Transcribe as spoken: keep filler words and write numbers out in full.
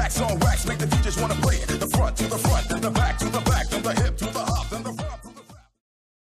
wax on wax, make the D Js wanna play it. The front to the front.